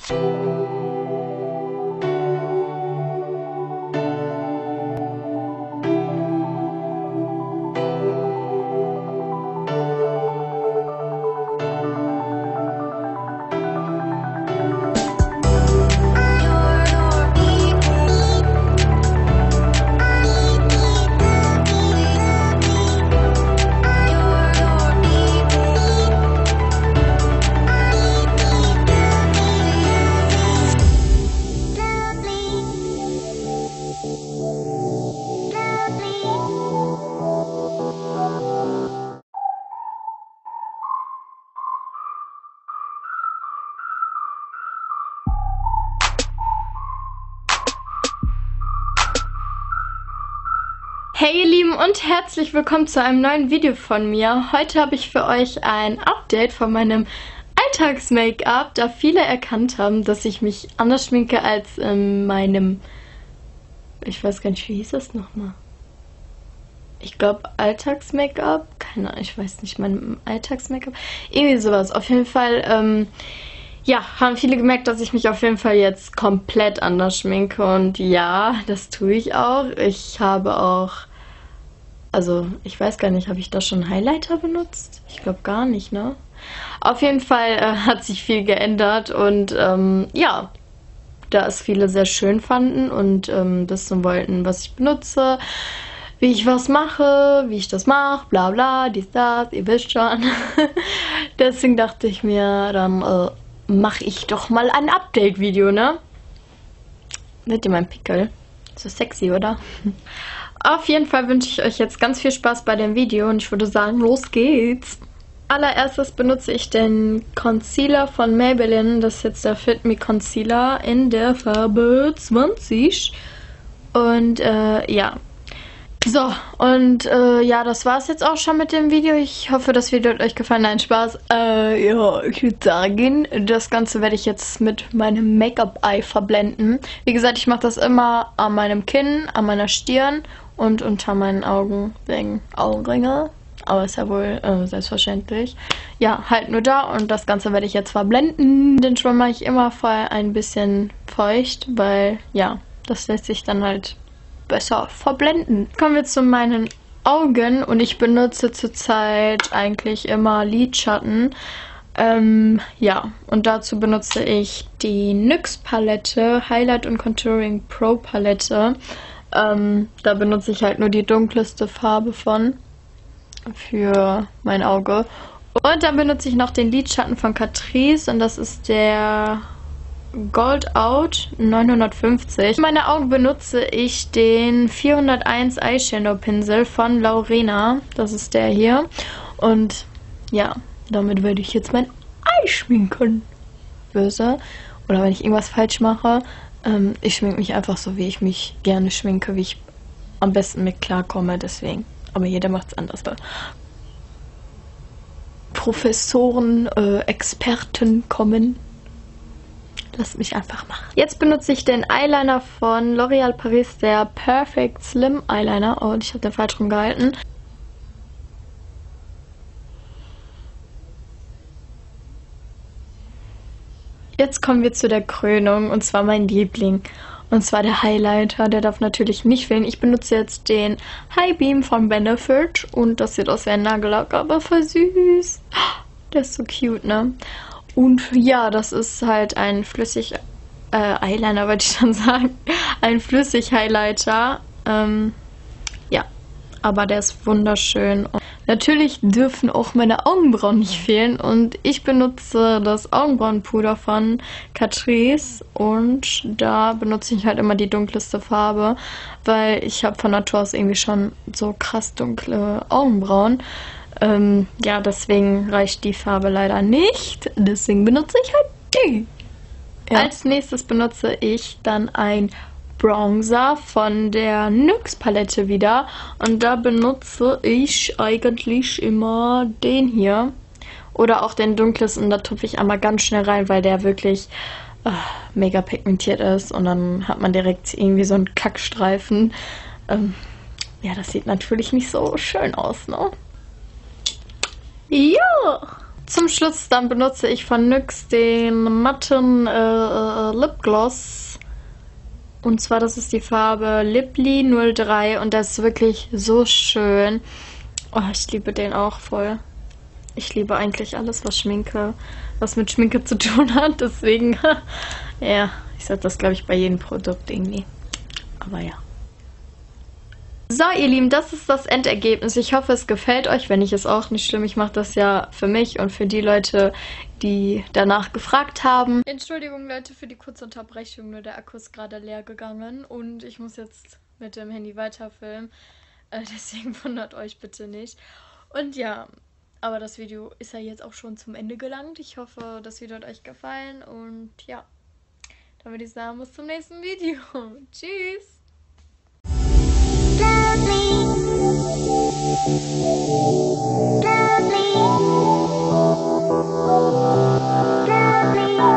Hey ihr Lieben und herzlich willkommen zu einem neuen Video von mir. Heute habe ich für euch ein Update von meinem Alltags-Make-up, da viele erkannt haben, dass ich mich anders schminke als in meinem, ich weiß gar nicht, wie hieß das nochmal? Ich glaube Alltags-Make-up? Keine Ahnung, ich weiß nicht, meinem Alltags-Make-up? Irgendwie sowas. Auf jeden Fall, ja, haben viele gemerkt, dass ich mich auf jeden Fall jetzt komplett anders schminke. Und ja, das tue ich auch. Ich habe auch, also ich weiß gar nicht, habe ich da schon Highlighter benutzt? Ich glaube gar nicht, ne? Auf jeden Fall hat sich viel geändert und ja, da es viele sehr schön fanden und wissen wollten, was ich benutze, wie ich was mache, wie ich das mache, bla bla, dies, das, ihr wisst schon. Deswegen dachte ich mir, dann mache ich doch mal ein Update-Video, ne? Seht ihr meinen Pickel? So sexy, oder? Auf jeden Fall wünsche ich euch jetzt ganz viel Spaß bei dem Video und ich würde sagen, los geht's! Allererstes benutze ich den Concealer von Maybelline. Das ist jetzt der Fit Me Concealer in der Farbe 20. Und ja. So, und ja, das war es jetzt auch schon mit dem Video. Ich hoffe, das Video hat euch gefallen. Nein, Spaß. Ja, ich würde sagen, das Ganze werde ich jetzt mit meinem Make-up-Eye verblenden. Wie gesagt, ich mache das immer an meinem Kinn, an meiner Stirn und unter meinen Augen wegen Augenringe. Aber ist ja wohl selbstverständlich. Ja, halt nur da und das Ganze werde ich jetzt verblenden. Den Schwamm mache ich immer vorher ein bisschen feucht, weil ja, das lässt sich dann halt besser verblenden. Kommen wir zu meinen Augen und ich benutze zurzeit eigentlich immer Lidschatten. Ja, und dazu benutze ich die NYX Palette, Highlight und Contouring Pro Palette. Da benutze ich halt nur die dunkelste Farbe von für mein Auge. Und dann benutze ich noch den Lidschatten von Catrice und das ist der Gold Out 950. Für meine Augen benutze ich den 401 Eyeshadow Pinsel von Laurena. Das ist der hier. Und ja, damit werde ich jetzt mein Ei schminken. Böse. Oder wenn ich irgendwas falsch mache, ich schminke mich einfach so, wie ich mich gerne schminke, wie ich am besten mit klarkomme. Deswegen. Aber jeder macht es anders. Professoren, Experten kommen. Lass mich einfach machen. Jetzt benutze ich den Eyeliner von L'Oréal Paris, der Perfect Slim Eyeliner. Oh, ich habe den falsch rumgehalten. Jetzt kommen wir zu der Krönung und zwar mein Liebling. Und zwar der Highlighter, der darf natürlich nicht fehlen. Ich benutze jetzt den High Beam von Benefit und das sieht aus wie ein Nagellack, aber voll süß. Der ist so cute, ne? Und ja, das ist halt ein flüssig Eyeliner, wollte ich schon sagen. Ein flüssig Highlighter. Ja, aber der ist wunderschön. Und natürlich dürfen auch meine Augenbrauen nicht fehlen. Und ich benutze das Augenbrauenpuder von Catrice. Und da benutze ich halt immer die dunkelste Farbe. Weil ich habe von Natur aus irgendwie schon so krass dunkle Augenbrauen. Ja, deswegen reicht die Farbe leider nicht. Deswegen benutze ich halt die. Ja. Als nächstes benutze ich dann ein Bronzer von der NYX Palette wieder. Und da benutze ich eigentlich immer den hier. Oder auch den dunklesten. Da tupfe ich einmal ganz schnell rein, weil der wirklich mega pigmentiert ist. Und dann hat man direkt irgendwie so einen Kackstreifen. Ja, das sieht natürlich nicht so schön aus, ne? Ja, Zum Schluss dann benutze ich von NYX den matten Lipgloss. Und zwar, das ist die Farbe Lipli 03 und das ist wirklich so schön. Oh, ich liebe den auch voll. Ich liebe eigentlich alles, was mit Schminke zu tun hat. Deswegen, ja, ich sage das, glaube ich, bei jedem Produkt irgendwie. Aber ja. So, ihr Lieben, das ist das Endergebnis. Ich hoffe, es gefällt euch. Wenn nicht, ist auch nicht schlimm. Ich mache das ja für mich und für die Leute, die danach gefragt haben. Entschuldigung, Leute, für die kurze Unterbrechung. Nur der Akku ist gerade leer gegangen und ich muss jetzt mit dem Handy weiterfilmen. Deswegen wundert euch bitte nicht. Und ja, aber das Video ist ja jetzt auch schon zum Ende gelangt. Ich hoffe, das Video hat euch gefallen. Und ja, dann würde ich sagen, bis zum nächsten Video. Tschüss! Love me.